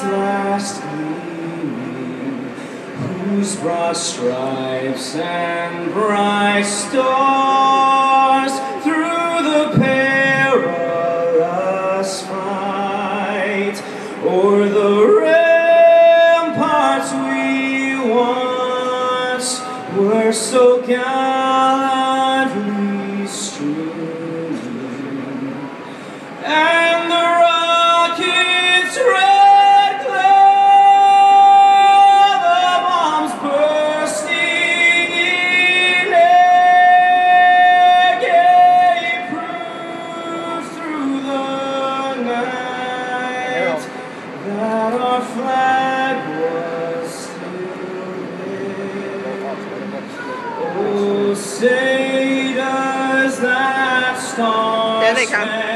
sunlight's last gleaming, whose broad stripes and bright stars through the perilous fight o'er the ramparts we once were so gallantly streaming, and the rocket's red glare, the bombs bursting in air, gave proof through the night that our flag was still there. Oh, say does that star There they come.